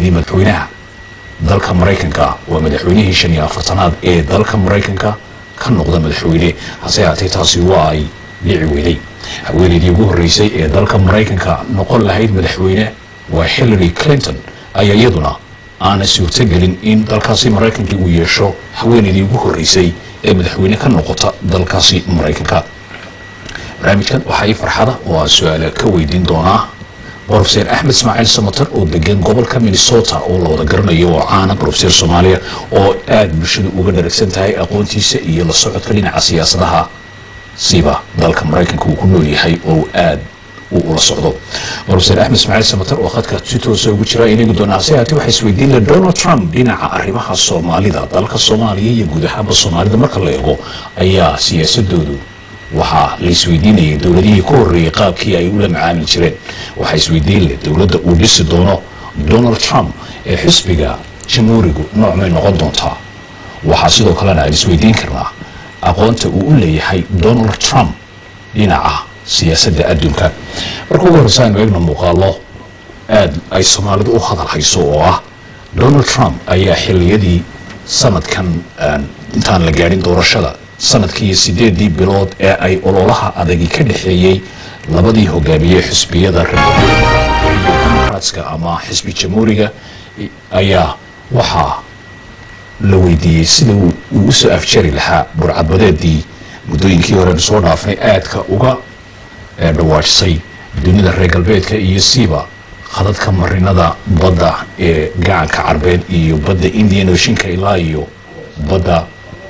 haweeneydii madaxweynaha dalka Mareykanka waa madaxweynihii 45aad ee dalka Mareykanka ka noqda madaxweyne hase ahaatee taasi waa ay dhici weyday haweeneydii ugu horeysay ee dalka Mareykanka noqon lahayd madaxweyne waa Hillary Clinton ayaa iyaduna aan suurtagelin in dalkaasi Mareykanka uu yeesho haweeneydii ugu horeysay ee madaxweyne ka noqota dalkaasi Mareykanka barnaamijkan waxay farxada oo su'aalo ka weydiin doonaa Professor Ahmed Ismail Samatar oo degan gobolka Minnesota oo la wada garanayo oo caana Professor Soomaaliya oo aad bulshada uga dharagsan tahay aqoontiisa iyo la socodka dhinaca siyaasadaha siba dalka Mareykanka uu ku nool yahay oo aad ula socdo Professor Ahmed Ismail Samatar oo khadka tutoos ugu jira inuu doonaasay hati waxa isweydiin Donald Trump dhinaca arrimaha Soomaalida dalka Soomaaliya iyo guud ahaan Soomaalida marka la eego ayaa siyaasadoodu waxa la isweydiinayay dawladihii ku horeeyay qaabkii ay ula macaamil jireen waxa isweydiin leh dawladda uu dhisi doono Donald Trump ee xisbiga jamhuurigu nooc ma noqon doontaa waxa sidoo kale ay isweydiin karnaa aqoonta uu u leeyahay Donald Trump dhinaca siyaasadda adduunka marka ugu horreysaan eegno muuqaalo aad ay Soomaalidu u hadal hayso oo ah Donald Trump ayaa xilliyadii sanadkan intaan la gaarin doorashada sanadkii 8 bilood ee ay ololaha adagi ka dhaxeeyay labadii hogaamiye xisbiyada Democratska ama xisbi jamhuuriga ayaa waxa la weydiiyay sida uu u soo afjari lahaa burcadbadeedii muddooyinkii hore soo dhaafay aadka uga dhawaajisay dunida reer galbeedka iyo siiba khadadka marinada badda ee gacanka Carbeed iyo badda Indian Ocean-ka ilaa iyo badda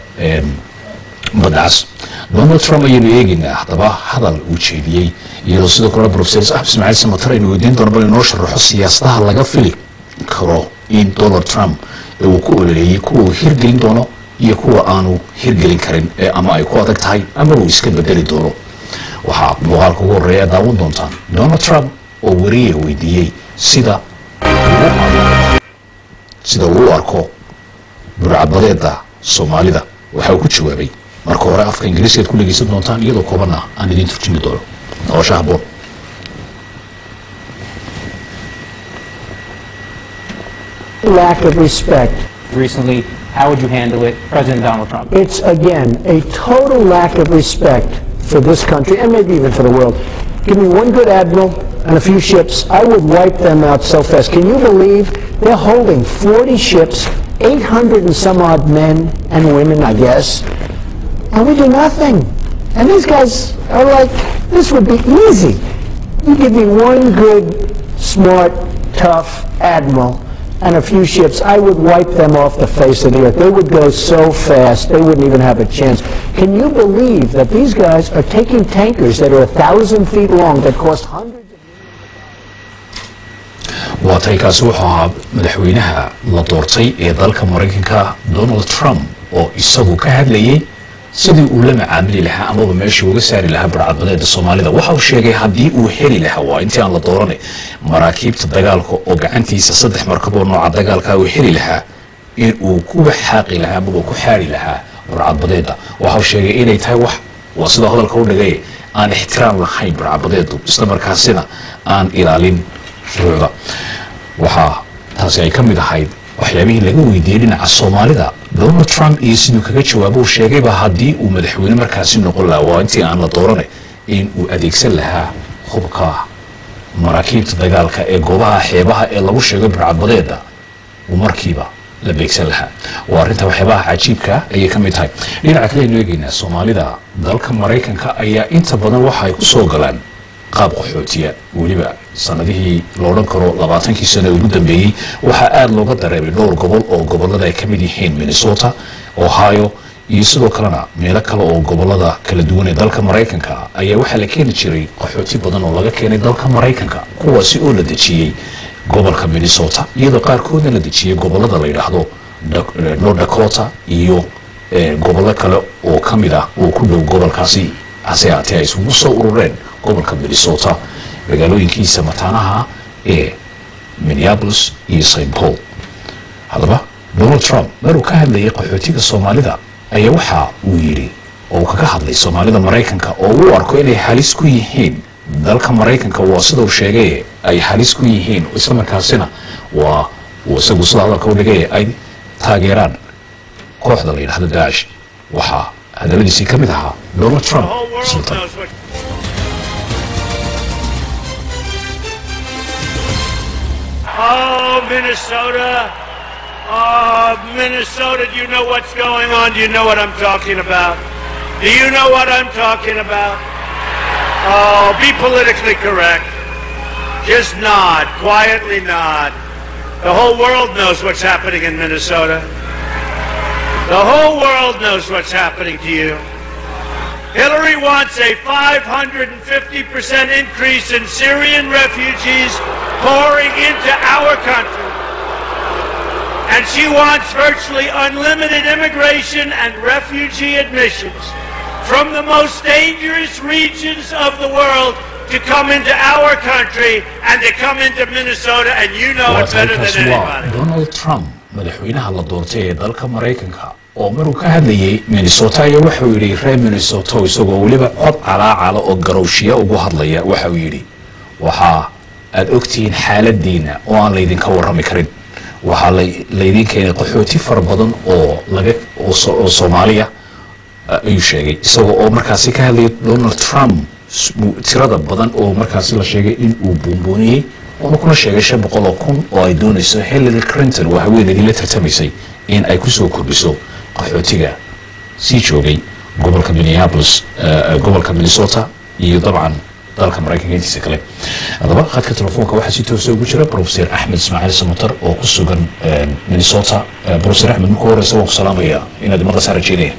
baddaas Donald Trump ayuu eeginaa hadaba hadal uu jeediyay iyo sidoo kale Professor Ahmed Ismail Samatar inuu weydiin doono bal inoo sharaxo siyaasadaha laga fili karo in Donald Trump uu ku oleeyay kuwa hirgelin doono iyo kuwa aanu hirgelin karin ama ay ku adag tahay ama uu iska bedeli doono waxa muuqaalka ugu horeeya daawan doontaan Donald Trump oo wariye weydiiyay sida uu arko burcadbadeeda Soomaalida waxa uu ku jawaabay marka hore afka Ingiriisiga ku dhageysan doontaan iyadoo koobana aan idin turjumi doono oo shahbo lack of respect recently. How would you handle it, President Donald Trump? It's, again, a total lack of respect for this country and maybe even for the world. Give me one good admiral and a few ships, I would wipe them out so fast. Can you believe they're holding 40 ships, 800 and some odd men and women, I guess, and we do nothing. And these guys are like, this would be easy. You give me one good, smart, tough admiral and a few ships, I would wipe them off the face of the earth. They would go so fast, they wouldn't even have a chance. Can you believe that these guys are taking tankers that are 1,000 feet long that cost hundreds of millions? واتaykaas wuxuu ahaa madaxweynaha la doortay ee dalka Mareykanka Donald Trump oo isagu ka hadlayay sidii uu la macaamili lahaa ama meeshii uga saari lahaa burcadbadeeda Soomaalida waxa uu sheegay hadii uu heli lahaa waa intii aan la dooranay maraakiibta dagaalka oo gacantiisa 3 markab oo nooca dagaalka uu heli lahaa in uu ku xaaqi lahaa ama ku xaari lahaa burcadbadeeda waxa uu sheegay inay tahay wax waa sida hadalka u dhagay aan ixtiraam lahayn burcadbadeedu isla markaasina aan ilaalin shuruucda waxa taasi ay ka mid ahayd waxyaabihii laga weydiiyay dhinaca Soomaalida Donald Trump iyo sidoo kaga jawaabo uu sheegay ba hadii uu madaxweyne markaasi noqon lahaa waa intii aan la dooranay in uu adeegsan lahaa hubka maraakiibta dagaalka ee goobaha xeebaha ee lagu sheegay burcadbadeeda uu markiiba la beegsan lahaa waa arinta waxyaabaha cajiibka ay ka mid tahay dhinaca kale inuu eegayna Soomaalida dalka Mareykanka ayaa inta badan waxa ay ku soo galaan qaab qaxootiya waliba sanadihii la oran karo 20 sano ugu dambeeyay waxa aad looga dareemay dhowr gobol oo gobolada ay ka mid yihiin Minnesota, Ohio iyo sidoo kalena meelo kale oo gobolada kala duwan ee dalka Mareykanka ayaa waxa la keenay jiray qaxooti badan oo laga keenay dalka Mareykanka kuwaasi oo la dejiyay gobolka Minnesota iyadoo qaarkoodna la dejiyay gobolada la yiraahdo North Dakota iyo gobolada kale oo kamid ah oo ku dhow gobolkaasi asayaati ay isugu soo urureen gobolka Minnesota magaalooyinkiisa mataanaha ee Minneapolis iyo St. Paul hadaba Donald Trump maruu ka hadlayay qaxootiga Soomaalida ayaa waxa uu yiri oo kaga hadlay Soomaalida Mareykanka oo uu arko inay halis ku yihiin dalka Mareykanka waa sidoo sheegay ay halis ku yihiin isla markaasina waa وسجوا صلاة الله كونه جاي أي تاجران كوحدة اللي هذا داعش وحا هذا الذي سيكملها دونالد ترامب سلطان. Oh, Minnesota. Oh, Minnesota, do you know what's going on? Do you know what I'm talking about? Do you know what I'm talking about? Oh, be politically correct. Just nod, quietly nod. The whole world knows what's happening in Minnesota. The whole world knows what's happening to you. Hillary wants a 550% increase in Syrian refugees pouring into our country. And she wants virtually unlimited immigration and refugee admissions from the most dangerous regions of the world to come into our country and to come into Minnesota, and you know it better than anybody. Donald Trump madaxweynaha la doortay ee dalka Mareykanka oo maruu ka hadlayay Minnesota iyo wuxuu yiri reer Minnesota isagoo waliba cod calaacala oo garowshiya ugu hadlaya wuxuu yiri waxa aad ogtiin xaaladiina oo aan leedin ka warrami karin waxa leedin keenay qaxooti far badan oo laga oo Soomaaliya ayuu sheegay isagoo oo markaasi ka hadlayay Donald Trump tirada badan oo markaasi la sheegay in uu buunbuuniyay oo kuna sheegay 500,000 oo ay doonayso Hillary Clinton waa haweeneydii la tartamaysay in ay ku soo kordhiso qaxootiga si joogay gobolka Minneapolis gobolka Minnesota iyo dabcan dalka Mareykanka intiisa kale hadaba khadka telefoonka waxa si toos ah ugu jira Professor Ahmed Ismail Samatar oo ku sugan Minnesota Professor Ahmed markuu horeysa waan ku salaamaya inaad maqal saarajinay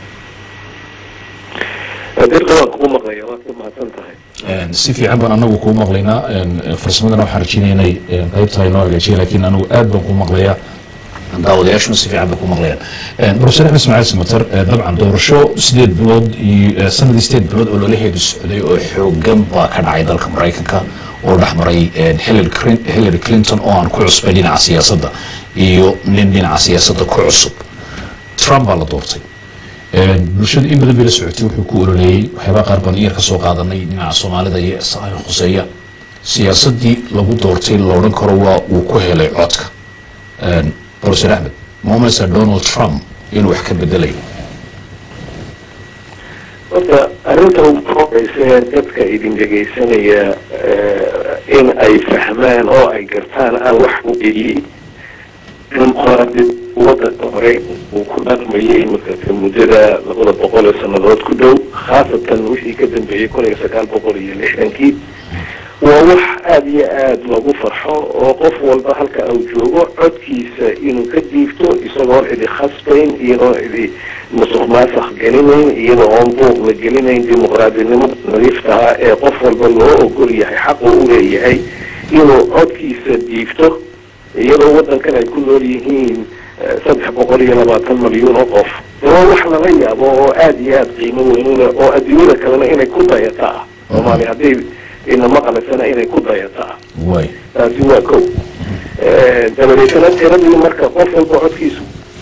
si fiican baan anagu ku maqlaynaa farsamadana waxaan rajaynaynay qaybta ay noo hagaajiyay laakiin anagu aad baan ku maqlayaa daawadayaashuna si fiican baan ku maqlayaa Professor Ahmed Ismail Samatar dabcan doorasho 8 bilood iyo sanadii 8 bilood oo loo leeyahay socday oo xoogan baa ka dhacay dalka Mareykanka oo dhaxmaray Hillary Clinton oo aan ku cusbay dhinaca siyaasadda iyo nin dhinaca siyaasadda ku cusub Trump baa la doortay bulshada in badan bay la socotay wuxuu ku ololeeyay waxyaaba qaar baan yar ka soo qaadanay dhinaca Soomaalida iyo Khuseeya siyaasadii lagu doortay la oran karo waa uu ku helay codka Professor Ahmed Mohammed Donald Trump inuu wax ka bedelayo wada arinta uu qorayay dadka idin dhageysanaya in ay fahmaan oo ay gartaan aan wax u geeyay وضع طريق وكنا مية مدة لقول بقول السنوات كله خاصة وشي كده بيكون يسكال بقولي لحن كي ووح أبي أد لو فرحة وقف والبحر كأوجوه عد كيس إنه كديفتو يصور إذا خصبين إنه إذا مسخ مسخ جنين إنه عنبو الجنين ديمقراطيين نريفتها قف والبلو وقول يحي حق وقولي يحي إنه عد كيس ديفتو iyadoo wadankan ay ku nool yihiin 320 milyan oo qof wax laga yaabo oo aad iyo aad qiimo weyn oo adduunyada kalena inay ku dayataa Soomaaliya hadii in maqalsana inay ku dayataa way taasi waa ko dabadeetana tiradii marka qof walba codkiisu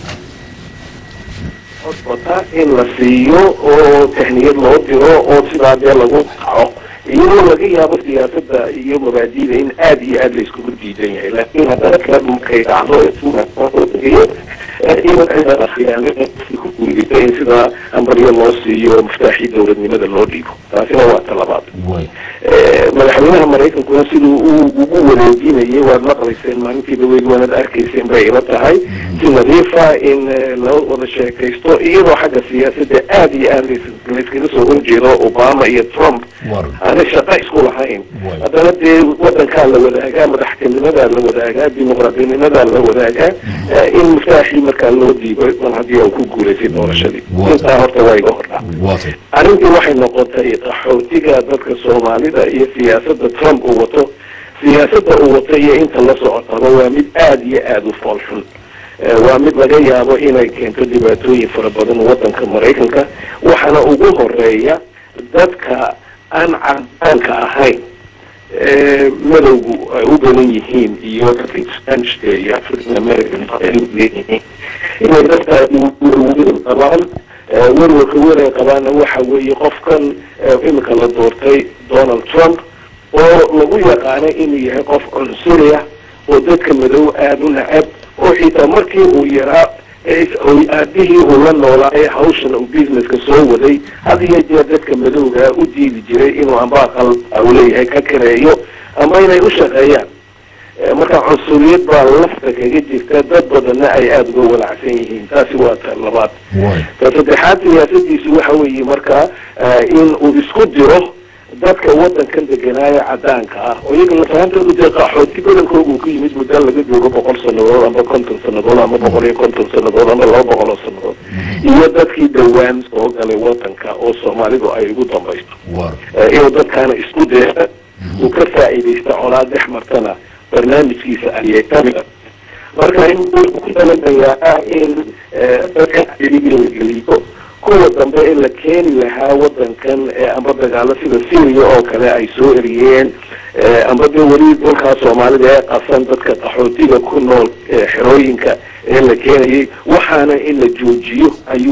wata in la siiyo oo tahniyad loo diro oo sidaa lagu qaco iyadoo laga yaabo siyaasadda iyo mabaadi'da in aad iyo aad la isku diidan yahay laakiin haddana kala dhumkay dhacdo in sida ambaryo loo siiyo muftaaxii dowladnimada loo dhiibo taasina waa talabaad madaxweynaha Mareykankuna siduu ugu wareejinayay waad maqlayseen maalintii dhaweyd waanad arkayseen bay ila tahay si nadiifa in loo wada sheekaysto iyadoo xagga siyaasadda aad iyo aad la iskaga soo horjeedo Obama iyo Trump أنا شقة إسكول حين هذا ندي وطن كان له ذاك مدحكم لماذا له ذاك ديمقراطيين لماذا له ذاك إن مفتاحي مكان له دي من هذه أو كوكولة في دور الشديد أنت هرت وايد أخرى أنا أنت واحد نقطة حوتيك ذلك الصومالي ذا هي سياسة ترامب قوته سياسة قوتية أنت الله سعطها ومد آدي آدو فالحن ومد لقيا أبو هنا كنت دباتوي فربضن وطن كمريكنك وحنا أقوله الرئية ذاتك أن عنك أهين مدوغو أوبنيهين يوكتي سبانشتي أفريقيا أمريكان إنه ذاتك طبعا والوكويرة طبعا هو حوي قفكا إمكا لدورتي دونالد ترامب ولغو يقانا إنه يقف عنصرية ودك مدو آدون عب وحيتا مركي ويرا aabihii uu la noolaa hawshan uu businesska soo waday had iyo jeer dadka madowga u diidi jiray inuu amba aqal uu leeyahay ka kareeyo ama inay u shaqeeyaan marka cunsuriyad baa lafta kaga jirta dad badanna ay aada uga walacsan yihiin taasi waa ta labaad ta saddexaad siyaasadiisu waxa weeye marka in uu isku diro dadka wadankan deganaayo cadaanka ah oo iyaga lafaantoodu dee qaxooti badankooga uu ku yimid muddo laga joogo 100 sannadood ama 50 sannadood ama 150 sannadood ama 200 sannadood iyo dadkii dhawaan soo galay wadanka oo Soomaalidu ay ugu dambayso iyo dadkaana isku dayay uu ka faa'iideysta colaad dhex martana barnaamijkiisa ayay kamid marka in uu ku dalayaa in dadka geliyo kuwa dambe in la keeni lahaa wadankan amba dagaalo sida Syria oo kale ay soo eriyeen amba de wali dalka Soomaalida ee qasan dadka qaxootiga ku nool xerooyinka ee la keenayay waxaana in la joojiyo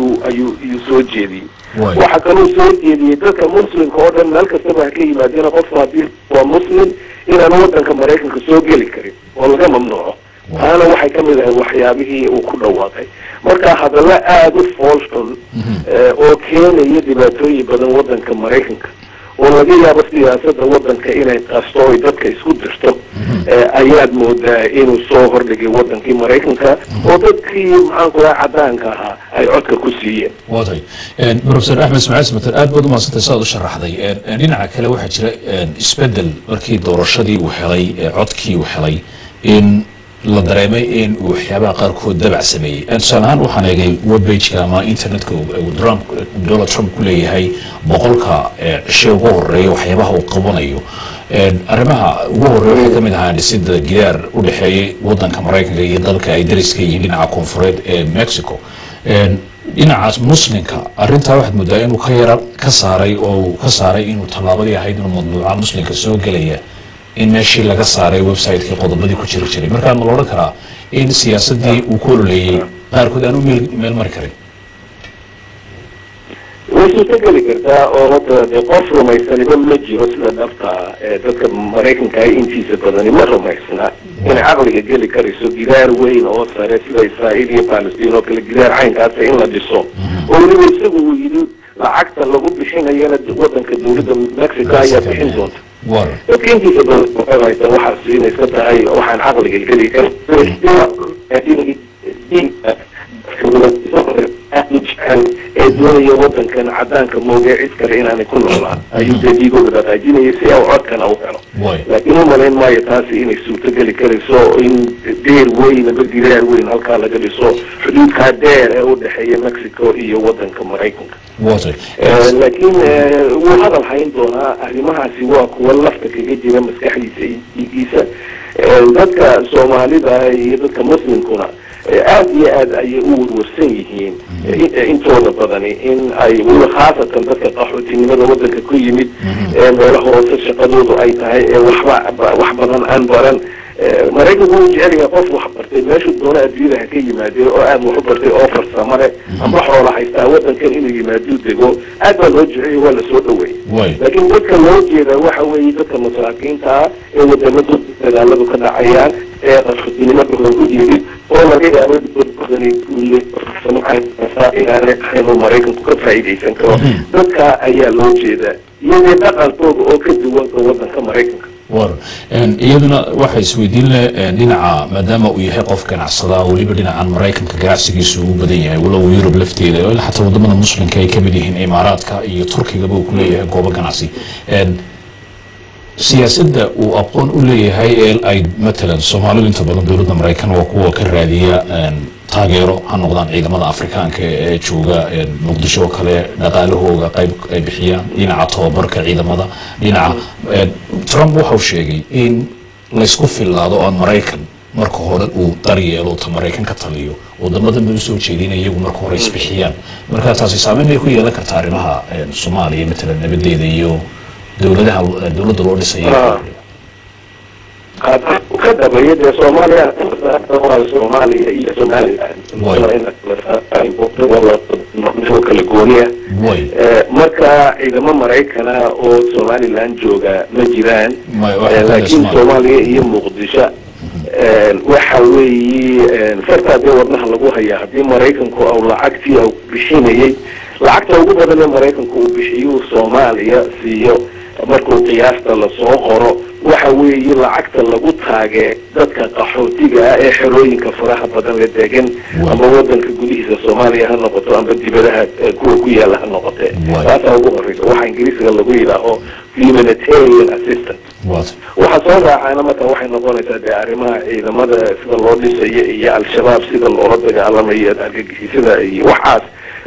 ayuu soo jeediyay waxa kaloo soo jeediyay dadka muslimka oo dhan meel kasta ka yimaadeen qof haddii waa muslim inaan wadanka Mareykanka soo geli karin oo laga mamnuuco أنا واحد كمل وحيابه وكله واقعي مركا هذا لا أدو فولشون أو كان يدي باتوي بدن وطن كمريكن والذي يابس سياسة وطن كإنه أستوي دتك يسود دشتو أياد مود إنه صهر لقي وطن كمريكن ودتك معقول عدان كها أي عدك كسية. واضح. بروفيسور أحمد اسماعيل مثل أد بدو ما ستساعد الشرح ذي. نينا كلا واحد يسبدل مركي دور الشدي وحلي عدكي وحلي إن la dareemay in uu waxyaabaha qaarkood dabac sameeyay insaanahan waxaan eegay web page-ka ama internet-ka Donald Trump ku leeyahay boqolka shay ugu horeeya waxyaabaha uu qabanayo arrimaha ugu horeeya waxaa kamid ahaa dhisidda gidaar u dhexeeyay wadanka Mareykanka iyo dalka ay dariska yihiin dhinaca koonfureed ee Mexico dhinacaas muslimka arrintaa waxaad moodaa inuu ka saaray inuu tallaabadii ahayd inuu mamnuuca muslimka soo gelaya in meeshii laga saaray website-kii qodobadii ku jiri marka ma loo karaa in siyaasadii uu ku leeyay qaarkood aan u meel mari karin wuxuu tagali kartaa oo hadda qof rumaysan ma jiro sida dhabta dadka Mareykanka ay intiisa badan ma rumaysna in aqliga geli karayso gidaar weyn oo sare sida Israa'iil iyo Palestine oo kala gidaar caynkaas in la dhiso oo weliba isagu uu yidhi lacagta lagu bixinayana wadanka dowladda Mexico ayaa bixin doonta لكن في سبب واحد سين يسكت هاي واحد عقل يجري كان الدنيا وطن كان عدان كموضوع عسكري هنا نكون والله أيوة ديجو بدأ تجينا يسيا وعد كان أوكله لكن هم لين ما يتاسي إن السوق تجلي كري سو إن دير وين بدير وين هالكلا جلي سو حدود كدير أو دحية مكسيكو هي وطن كمريكون لكن وهذا الحين دونا أهل ما سواك واللفتك يجي مسكحي سيجيسا ذاتك سومالي ده ذاتك مسلم كنا aad ay u warsan yihiin intooda badani in ay khaasan dadka qaxootinimada wadanka ku yimid meelo hoose shaqadoodu ay tahay wax badan aan baran Mareykanku uu jecel yahay qof wax bartay meesha doona adduunyada ka yimaadeen oo aad wax u bartay oo farsamo leh ama xoolo haysta wadankan inuu yimaado dego aad baa loo jecel yahay la soo dhaweeyay laakiin dadka loo jeeda waxa weeye dadka masaakiinta ee wadamada dagaaladu ka dhacayaan ee qaxootinimada ku yimid oo laga yaabo inuu Mareykanku ka faa'iideysan karo dadka ayaa loo jeeda iyadoo dhaqankooda oo ka duwan wadanka Mareykanka iyaduna waxa isweydiin leh dhinaca maadaama uu yahay qof ganacsada waliba dhinacan Mareykanka ganacsigiisu uu badan yahay walow Yurub lafteeda oo xataa wadamada muslimka ay kamid yihiin Imaaraadka iyo Turkiga uu ku leeyahay goobo ganacsi siyaasadda uu aqoon u leeyahay ee ay مثلا Soomaalidu inta badan dawladda Mareykan waa kuwa ka raadiya taageero ha noqdaan ciidamada Afrikaanka ee jooga Muqdisho kale dhaqaalahooda qayb ay bixiyaan dhinaca tababarka ciidamada dhinaca Trump wuxuu sheegay in la isku filaado oo Mareykan marka hore uu daryeelo ta Mareykan ka taliyo wadamada mid soo jeedinaya iyagu marka hore isbixiyaan marka taasi saameyn ay ku yeelan kartaa arrimaha Soomaaliya مثلا nabadeeda iyo dawladda loo dhisay وكذا بيد Soomaaliya Soomaaliya iyo Soomaaliland kala gooniya marka ciidamo Mareykana oo Somaliland jooga ma jiraan laakiin Soomaaliya iyo Muqdisho وحوي فرتا دي ودنها لغوها يا هدي مريكنكو أو لعقتي أو بشيني لعقتي أو بدل مريكنكو بشيو صوماليا سيو markuu qiyaasta la soo qoro waxa weeye lacagta lagu taagay dadka qaxootiga ah ee xerooyinka faraha badan la degan ama wadanka gudihiisa Soomaaliya ha noqoto ama dibadaha kuwa ku yaala ha noqoto taas ugu horeysa waxa Ingiriisiga lagu yiraahdo humanitarian assistance waxa soo raacana marka waxay noqonaysaa arrimaha ciidamada sida loo dhisayo iyo al-shabaab sida loo dagaalamayo argagixisada iyo waxaas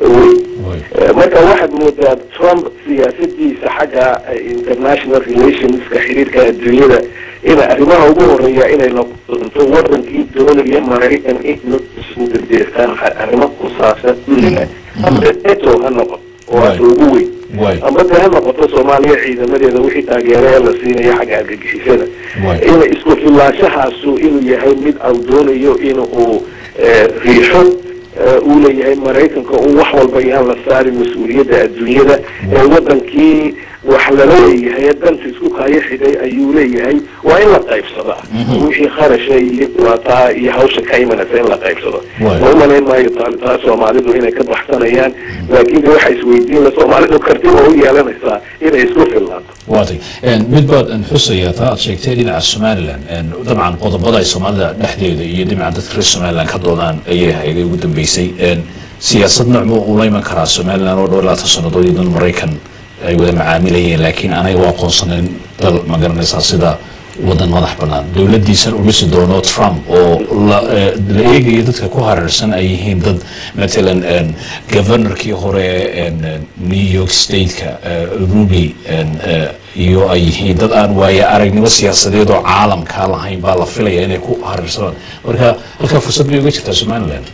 marka waxaad moodaa Trump siyaasadiisa xagga international relations ka xiriirka adduunyada ina arrimaha ugu horeeya inay noqoto wadankii doonaya Mareykan inuu isku dirdeestaan arrimo ku saabsan eto ha noqoto oo ugu weyn ama ha noqoto Soomaaliya ciidamadeeda wixii taageeraya la siinayo xagga argagixisada in isku filaashahaasu inuu yahay mid uu doonayo inuu riixo أولى هي مريكان كأول والبا يهلا صار مسؤولية الدنيا وطنكي وحلالي هي دم تسوق هاي حدا أيولي هي وإلا طيب صدا وشي خارج شيء وطا يهوش كايمنا فين لا طيب صدا وهم لين ما يطالب تاسو معلدو هنا كده حسنيان لكن هو حيسويدين لسو معلدو كرتين وهو يعلن إسا إذا يسوق في الله واضح midbaad xusaya taa aad sheegtay dhinaca Somaliland dabcan qodobada Soomaaliya dhexdeeda iyo dhinaca dadka Somaliland ka doodaan ayay hay'adaha ugu dambeysay siyaasad nooc ma u leeyahay kara Somaliland oo dhowr sanadood iyo Mareykan ay wada macaamilayeen laakiin aanay aqoonsanin dal ma garanaysaa sida wadan madax banaan dawladdiisa u dhisi doono Trump oo la eegayo dadka ku hareersan ay yihiin dad matalan governorkii hore New York State-ka Ruby iyo ay yihiin dad aan waaya aragnimo siyaasadeed oo caalamka lahayn baa la filayaa inay ku hareersan marka halka fursad bay uga jirtaa Somaliland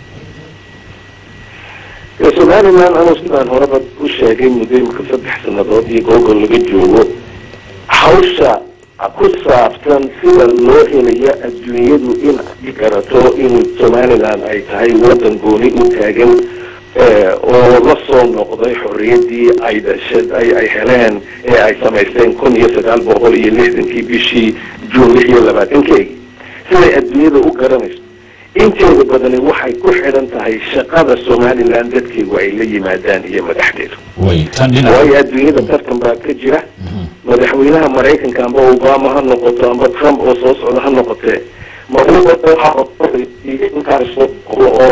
Somaliland أنا أصلاً هربت وشاقين مدير مكسب حسن ضادي جوجل اللي جوه حوشة قصة أفتن سيدا اللوحي ليا الدنيا دو إن ذكرته إن Somaliland أي تهاي وطن بوني متاجن ولصون نقضي حرية دي أي دشد أي حلان أي سمايستين كون يسدال بقول يلحدن في بشي جولي لباتن كي سيدا الدنيا دو أقرمش inteeda badani waxay ku xiran tahay shaqada Somaliland dadkii way la yimaadaan iyo madaxdeedu way adduunyada tartan baa ka jira madaxweynaha Mareykanka amba Obama ha noqoto amba Trump oo soo socda ha noqotee marwada waxa in kaasoo oo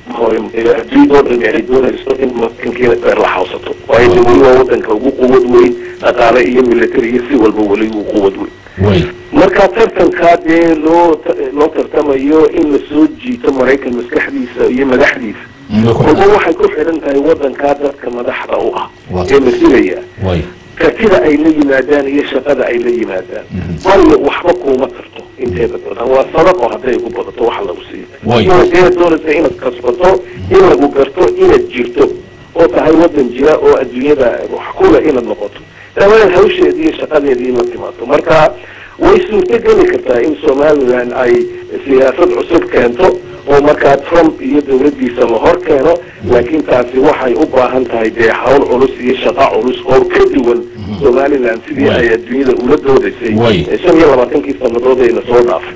in mumkin la xawsato way dawladda wadanka ugu quwad weyn dhaqaale iyo military si walba wali ugu quwad weyn marka tartankaadee loo tartamayo in la soo jiito Mareykan maskaxdiisa iyo madaxdiisa waxay ku xiran tahay wadanka dadka madaxda u ah ee masiiraya كثيرا أي لي مادان يشغل أي لي مادان والله وحبكوا مطرته انتهى هو صدقوا حتى يقول بطوا حلا وسيد إيه دولة إنك كسبته إنك وقرته إنك جيرته وتهاي ودن جراء والدنيا ده وحكوله إلى النقطة تمام هوش دي شغال دي مكتماته مركا ويسو تجني كتا إن Somaliland أي سياسة عصب كانتو ومركا ترامب يدور دي سمهر كانوا لكن تاسي وحي أبا هنتهي دي حول عروسي شقاء عروس أو كدول Somaliland سيدي أي الدنيا الأولى دودي سي شمية لما تنكي سمدودي نصور عف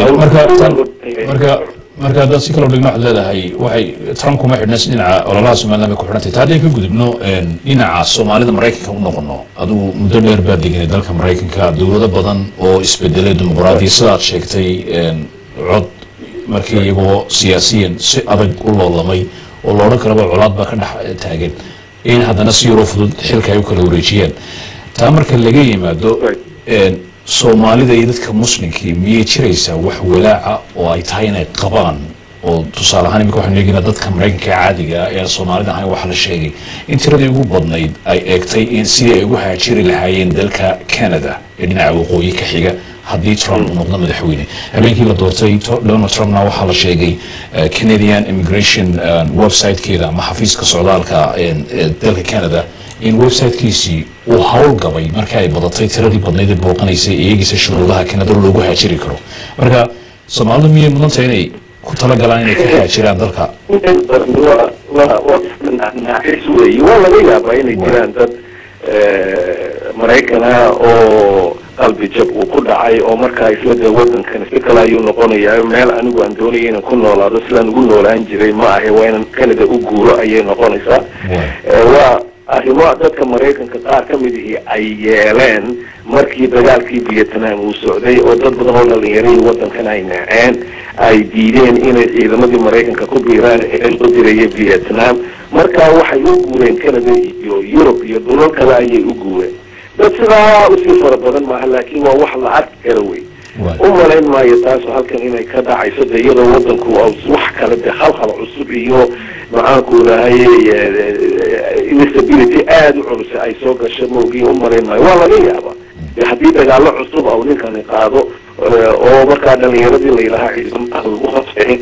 marka dad si kala dhigno leedahay waxay Trump kuma xidhnaa dhinaca ololaha Somaliland ku xidhnatay taadii ka gudubno dhinaca Soomaalida Mareykanka u noqono aduu muddo dheer baad deganay dalka Mareykanka dawlado badan oo isbedelay dimuqraadiyadda aad sheegtay cod markii iyagoo siyaasiyan si adag u loolamay oo looran karaba colaad baa ka dhex taagan in haddana si yaro fudud xilka ay u kala wareejiyeen taa marka laga yimaado Soomaalida iyo dadka Muslimkii miyay jiraysaa wax walaaca oo ay tahay inay qabaan oo tusaale ahaan imika waxaan eegnaa dadka Mareykanka caadiga ah ee Soomaalida ahaan wax la sheegay in tiradii ugu badnayd ay eegtay in sidii ay ugu haajiri lahaayeen dalka Canada ee dhinaca waqooyi ka xiga haddii Trump uu noqdo madaxweyne habeenkii la doortay Donald Trumpna waxaa la sheegay Canadian Immigration website-keeda ama xafiiska socdaalka dalka Canada in website-kiisii uu hawl gabay markii ay badatay tiradii badnayd ee booqanaysay eegaysa shuruudaha Canada loogu haajiri karo marka Soomaalidu miyay mudan tahay inay ku tala galaan inay ka haajiraan dalka waa laga yaabaa inay jiraan dad Mareykan oo qalbi jab uu ku dhacay oo markaa isla dee waddankan si kale ayuu noqonayaa meel anigu aan doonaya inaan ku noolaado sidaan ugu noolaan jiray ma ahe waa inaan Canada u guuro ayay noqonaysaa waa arrimo dadka Mareykanka qaar ka mid ay yeeleen markii dagaalkii Vietnam uu socday oo dad badan oo dhalinyarada waddankan ay naceen ay diideen inay ciidamadii Mareykanka ku biiraan ee loo diray Vietnam markaa waxay u guureen Canada iyo Europe iyo dalal kale ayay u guureen dad sidaa u sii fara badan maaha laakiin waa wax la arki kara wey u malayn maayo taas halkan inay ka dhacayso dee iyadoo waddanku wax kale dee khalkhal cusub iyo maxaanku rahaye instability aada u culus ay soo gasho maogiin u malayn maayo waa laga yaabaa dee haddii dagaallo cusub au ninkani qaado oo markaa dhalinyaradii laylahaa ciidamaha lagu hafeyn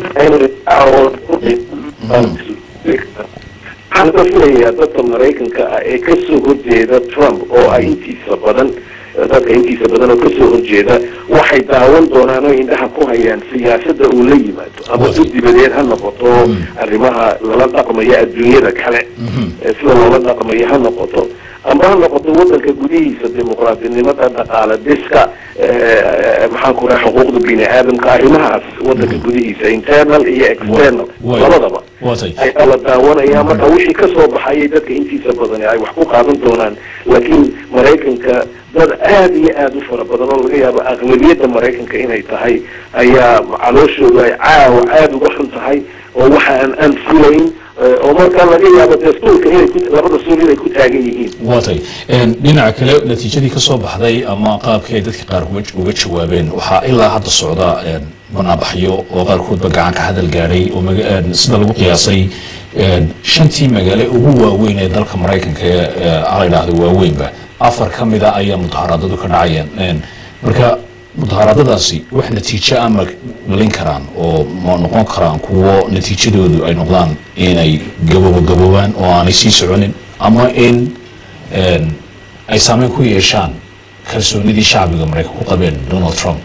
waxaan ka filayaa dadka Mareykanka ah ee ka soo horjeeda Trump oo ay intiisa badan oo ka soo horjeeda waxay daawan doonaan oo indhaha ku hayaan siyaasadda uu la yimaado ama si dibadeed ha noqoto arrimaha lala dhaqmayo adduunyada kale sida loola dhaqmayo ha noqoto ama ha noqoto waddanka gudihiisa dimuqraadinimada dhaqaale dhiska maxaan ku rahay xuquuqda bini aadamka arrimahaas waddanka gudihiisa internal iyo external labadaba ay la daawanayaan marka wixii ka soo baxayay dadka intiisa badan ay wax ku qaadan doonaan laakiin Mareykanka dad aad iyo aad u fara badan oo laga yaabo aqlabiyadda Mareykanka inay tahay ayaa calooshooda ay aad uga xun tahay oo waxa aan filayn oo marka laga yaabo dastuurka inay labada suul inay ku taagan yihiin waatay dhinaca kale natiijadii ka soo baxday ama qaabkay dadka qaar uga jawaabeen waxa ilaa hadda socda banaabaxyo oo qaarkoodba gacan ka hadal gaadhay oo sida lagu qiyaasay shantii magaalo ugu waaweyn ee dalka Mareykanka la yiraahdo waaweynba afar ka mid ah ayaa mudaharaadadu ka dhacayeen marka mudaharaadadaasi wax natiijo ama dhalin karaan oo ma noqon karaan kuwo natiijadoodu ay noqdaan inay gaboobaan oo aanay sii soconin ama in ay saameyn ku yeeshaan kalsoonidii shacbiga Mareykanka ku qabeen Donald Trump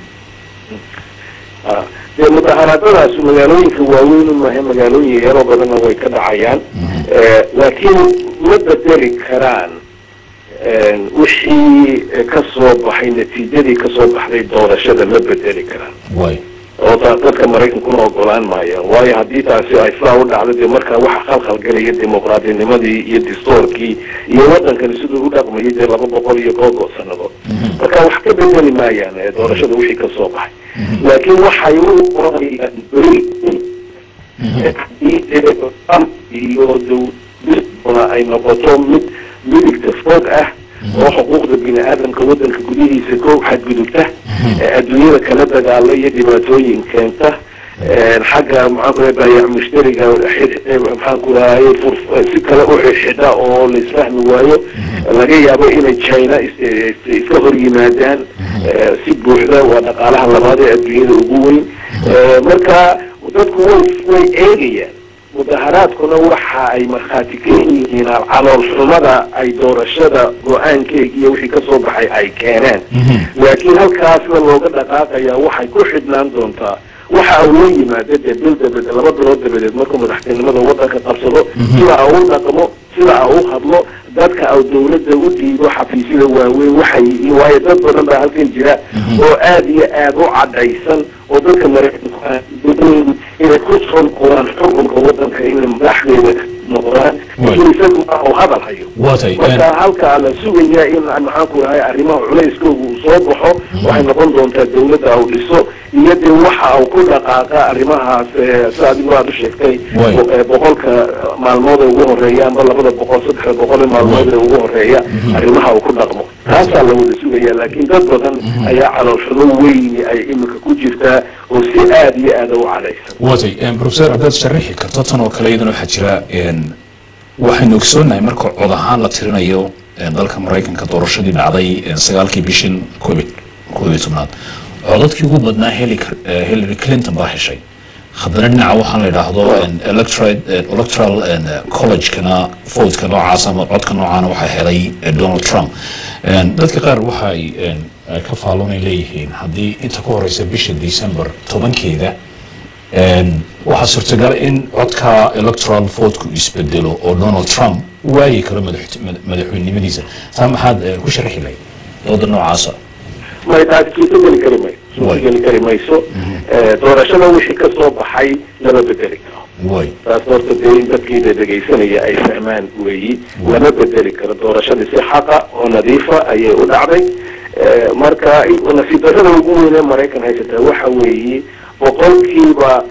dee mudaharaadadaas magaalooyinka waaweyn maaha magaalooyin yaro badanna way ka dhacayaan laakiin ma bedeli karaan wixii ka soo baxay natiijadii ka soo baxday doorashada ma bedeli karaan oo dadka Mareykankuna ogolaan maayaan waayo haddii taasi ay sidaa u dhacdo dee markaa waxa khalkhal galaya dimuqraadinimadii iyo dastuurkii iyo waddankani siduu u dhaqmayay dee 200 iyo googo sannadood marka wax ka bedeli maayaan doorashada wixii ka soo baxay laakiin waxay u qorayaan iyo dowladda ay noqoto mid midigta fog ah oo xuquuqda bini aadamka waddanka gudihiisa koob xadgudubta adduunyada kala dagaala iyo dhibaatooyin keenta xagga maxaan ku rahay mushtariga maxaan ku rahay si kale u xidha oo la isfahmi waayo laga yaabo inay China iska hor yimaadaan si buuxda waa dhaqaalaha labaad ee adduunyada ugu weyn marka dadku way eegayaan mudaharaadkuna waxa ay markhaati ka yihiin calool xumada ay doorashada go'aankeega iyo wixii ka soo baxay ay keeneen laakiin halkaasna looga dhaqaaqayaa waxay ku xidhnaan doontaa waxa uu la yimaado dee bil dabadeed 2 bilood dabadeed markuu madaxtinimada waddanka qabsado sida uu dhaqmo sida uu hadlo dadka ay dawladda u dhiibo xafiisyada waaweyn waxay yihiin waayo dad badan baa halkan jira oo aad iyo aad u cadaysan oo dadka Mareykanka inay ku soo qoraan xukunka waddanka inay madaxdeeda noqdaan isagu oo hadal hayo marka halka la sugaya in maxaan ku rahay arrimaha culayskooda uu soo baxo waxay noqon doontaa dawladda uu dhiso iyo dee waxa uu ku dhaqaaqa arrimahaas saadigu aad u sheegtay boqolka maalmood ugu horeeya ama 300 maalmood ugu horeeya arrimaha uu ku dhaqmo taasaa la wada sugaya laakiin dad badan ayaa calooshado weyn ay imika ku jirtaa oo si aad iyo aad u cadaysan waatay professor haddaad sharaxi karto tan oo kale iyadana waxaa jira waxaynu ogsoonahay marka cod ahaan la tirinayo dalka Mareykanka doorashadii dhacday 9kii bishan 11 codadkii ugu badnaa Hillary Clinton baa heshay haddana dhinaca waxaan la yidhaahdo electoral college-kana vote-ka noocaas ama codka noocaana waxaa helay Donald Trump dadka qaar waxay ka faalloonay leeyihiin haddii inta ka horeysa bisha December 10keeda waxaa suurtagal in codka electoral vote-ku isbedelo oo Donald Trump waayi karo madaxweynimadiisa taa maxaad ku sharaxi lahayd dooda noocaasa ما يتعدي كلمة doorashada wixii ka soo baxay lama bedeli karo taas horta in dadkii dhageysanaya ay fahmaan weeyi lama bedeli karo doorashada si xaqa oo nadiifa ayay u dhacday marka nasiibada ugu weyn ee Mareykan haysata waxa weeyi boqolkiiba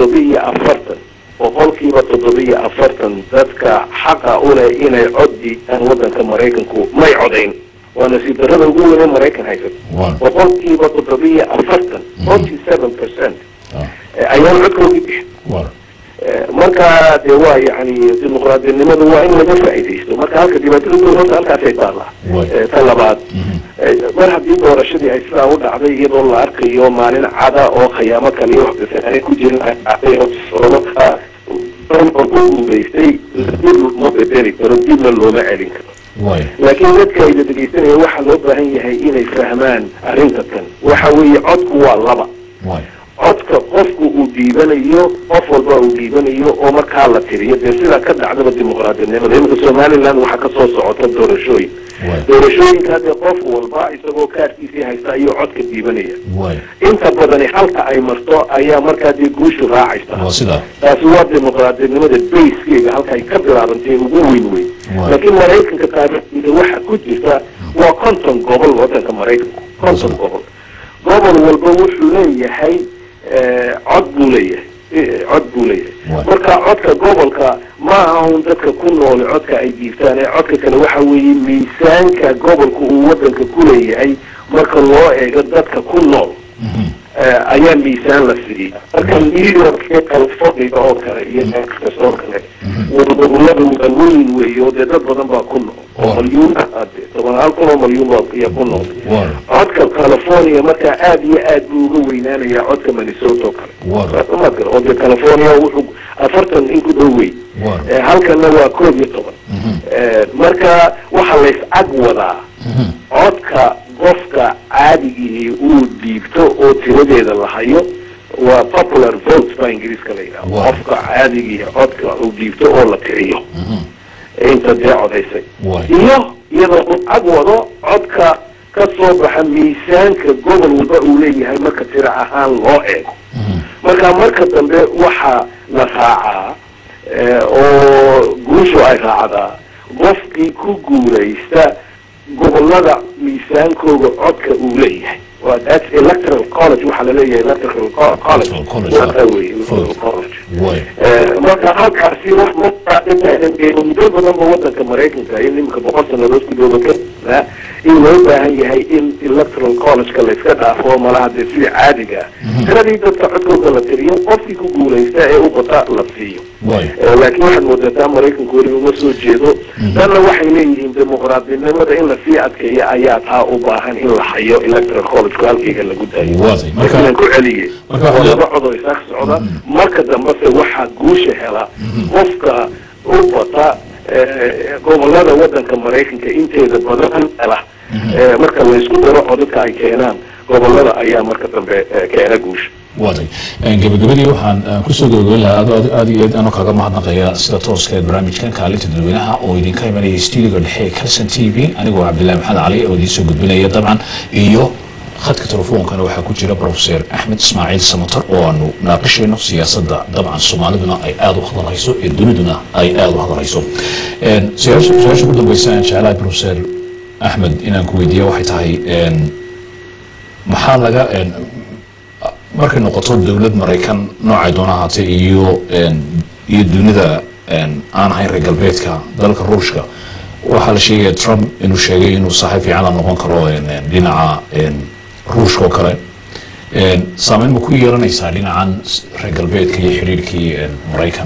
740 dadka xaqa u leh inay coddi aan wadanka Mareykanku may codayn ونسيب الرضا وقوة المريكان هايفت وقلتي بطبية 47% أيام عدكو بيبيح مركا دواء يعني ديمقراطية لماذا هو إنه دفع إيديشتو مركا هالك ديماتلو دورات هالك عسيطار الله طلبات مرحب دي دورة شدي عيسلا ودع عدي يدو الله أركي يوم مالين عدا أو خيامك اللي يوحد سنة كجين عطيه وصولتها ونقوم بيستي مبتري تردين اللو معلين لكن dadka ay dadkiisana waxa loo baahan yahay inay fahmaan arrintan waxa weeye codku waa laba codka qofku uu diibanayo qof walba uu diibanayo oo markaa la tiriyo sida ka dhacda dimuqraadinimada in Soomaaliland waxa ka soo socota doorashooyinka hadda qof walba isagoo kaarkiisa haysta iyo codka diibanaya inta badan halka ay marto ayaa markaa guushu raacaysa taas waa dimuqraadinimada base-keega halka ay ka bilaabantay ugu weyn لكن مريكان كتابة واحد كنت جفتا وقنطن قبل وطنك مريكان قنطن قبل والبوش ليه حي عدبو ليه مركا عدك قبل ما هون ذاتك كنو لعدك اي جيفتاني عدك كان وحوي ميسانك قبل وطنك كوليه حي مركا الله ذاتك كنو أيام ميسان للسرية لكن ميليون كيف الفضل بأوكرا يتكسر كله والله مليون ويود يدبر ضمن كله مليون طبعا هالكل مليون يكونه عدك كاليفورنيا متى آدي وينان يا عدك مينيسوتا ما أذكر عدك كاليفورنيا أفرتن إنكو دوي هالكل نوع كوبي طبعا مركا وحليس أقوى عدك qofka caadiga uu diibto oo tiradeeda la hayo waa popular vote by Ingiriiska la yiraahdo qofka caadiga codka uu diibto oo la tiriyo inta codaysay iyadoo agwado codka ka soo baxa miisaanka gobol walba uu leeyahay marka tira ahaan loo eego marka dambe waxa la raacaa oo guushu ay raacdaa qofkii ku guuleysta gobolada miisaankooda codka uu leeyahay that's electoral college waxa la leeyahay electoral college marka halkaasi wax muddo badan wadanka Mareykanka in imika 100 sano loo gudbay in loo baahan yahay in electoral college ka la iska dhaafo malaha si caadiga tiradii dadka codkooda la tiriyo qofkii ku guuleysta ee u qota la siiyo laakiin waxaad moodaa Mareykanku uma soo jeedo dadna waxay leeyihiin dimuqraadinimada in la sii adkeeyo ayaa taa u baahan in la hayo electoral college halkiiga lagu daayo marka ku celiyay marka codoy sax socda marka dambe waxa guusha hela qofka u qota gobolada wadanka Mareykanka inteeda badan hela marka la isku daro codadka ay keenaan gobolada ayaa marka dambe keena guush واضح. gabagabadii waxaan ku soo gabagabeyn lahaa aad iyo aad aan kaga mahadnaqayaa sida tooska ee barnaamijkan kaalinta dadweynaha oo idinka imanaya studio dhexe Kalsan TV anigoo Cabdullaahi Maxamed Cali oo idin soo gudbinaya dabcan iyo khadka telefoonkana waxaa ku jira Professor Axmed Ismaaciil Samatar oo aanu naaqashayno siyaasadda dabcan Soomaaliduna ay aad u hadlayso ee duniduna ay aad u hadlayso su'aasha ugu dambaysa aan jecelahay Professor Axmed inaan ku weydiiyo waxay tahay maxaa laga markay noqoto dawlad Mareykan noocay doona ahaatay iyo dunida aan ahayn reer galbeedka dalka Ruushka waxa la sheegay Trump inuu sheegay inuu saaxiib fiican noqon karo dhinaca Ruushka oo kale saameyn ma ku yeelanaysaa dhinacan reer galbeedka iyo xiriirkii Mareykan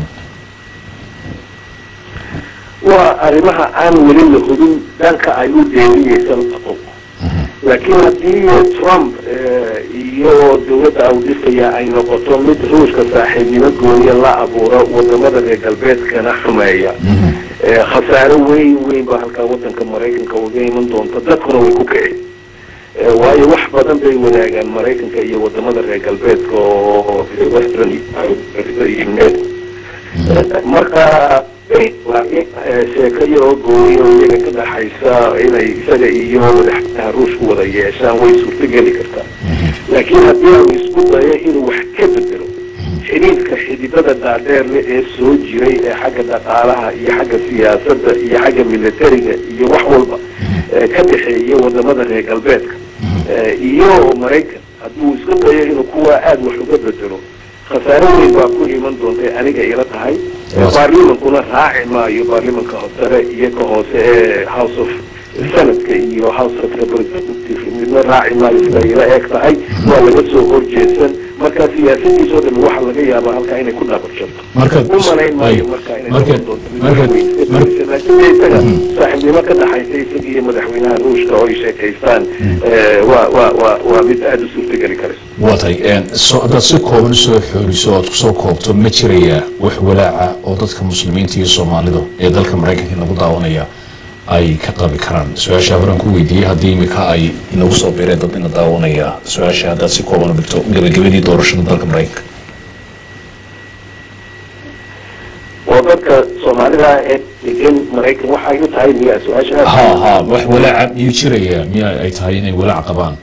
waa arrimaha aan weli la hubin danka ay u deeqaysan لكن هذه ترامب دولة أوديسيا أي نقطة مد روش كصاحب ينقل يلا أبورا وضمد الرجال كان حماية خسارة وين بهالكوتن كمريكان كوجي من دون تذكر ويكوكي وهي وحدة بين ولاجا المريكان كي وضمد الرجال كو في وسترن مركا sheeko yaroo gooni oo iyaga ka dhaxaysa inay isaga iyo madaxweynaha ruushku wada yeeshaan way suurtogeli kartaa laakiin haddii aanu isku dayo inuu wax ka bedelo xidhiidhka xididada dhaadheerle ee soo jiray ee xagga dhaqaalaha iyo xagga siyaasadda iyo xagga militariga iyo wax walba ka dhexeeya wadamada reer galbeedka iyo maraykan hadduu isku dayo inuu kuwa aada wax uga bedelo khasaare weyn baa ku iman doontay aniga ila tahay baarlamankuna raaci maayo baarlamanka sare iyo ka hoose ee house of sanadka iyo house of representative midna raaci maayo sida ila eeg tahay waa laga soo horjeedsan marka siyaasadiisoo dhan waxa laga yaabaa halkaa inay ku dhabarjarto u malayn maayo markaa inay saaxiibnimo ka dhaxaysa isaga iyo madaxweynaha ruushka oo ay sheekaystaan waa mid aada u suurtageli karayso waatay haddaad si kooban soo xooriso oad kusoo koobto ma jiraya wax walaaca oo dadka muslimiinta iyo soomaalida ee dalka maraykanka inagu daawanaya ay ka qabi karaan su-aasha horaan ku weydiiyey haddii imika ay inagu soo bireen dad ina daawanaya su-aasha haddaad si kooban u dhigto gabagabadii doorashada dalka maraykanka oo dadka soomaalida ee degan maraykan waxay u tahay miyaa su-aasha ha wax walaaca miyuu jiraya miya ay tahay inay walaac qabaan